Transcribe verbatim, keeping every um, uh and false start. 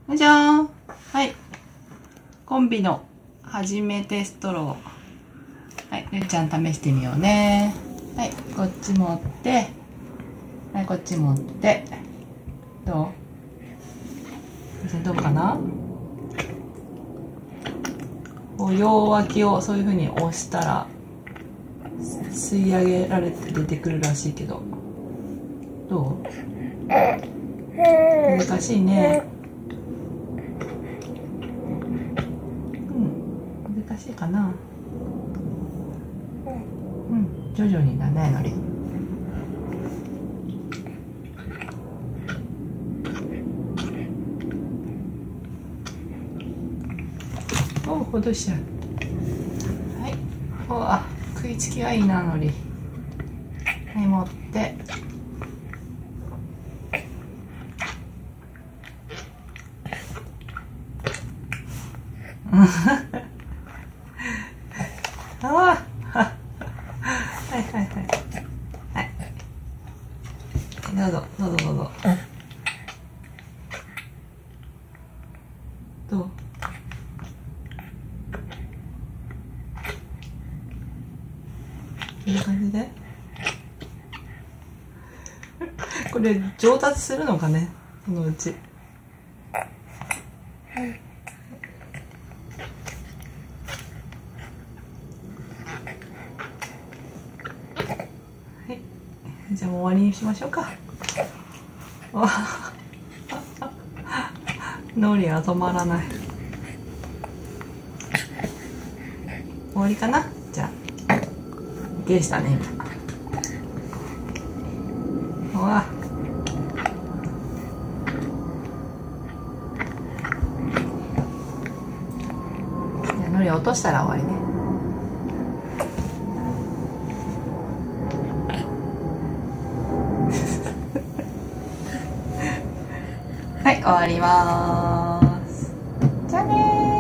じゃーん。はい。コンビの初めてストロー。はい。るんちゃん試してみようね。はい。こっち持って。はい。こっち持って。どうどうかな。こう両脇をそういう風に押したら吸い上げられて出てくるらしいけど、どう？難しいね。うん、難しいかな。うん、徐々にだね、のり。お、ほどしちゃう。はい。おあ、食いつきがいいな、のり。はい、持って。ああ、はいはいはい。はい。どうぞ、どうぞどうぞ。どう？こんな感じでこれ上達するのかね、そのうち。はい、じゃあもう終わりにしましょうか。ノリは止まらない。終わりかな。じゃあ OK でしたね。うわじゃあのり落としたら終わりね。はい、終わります。じゃあねー。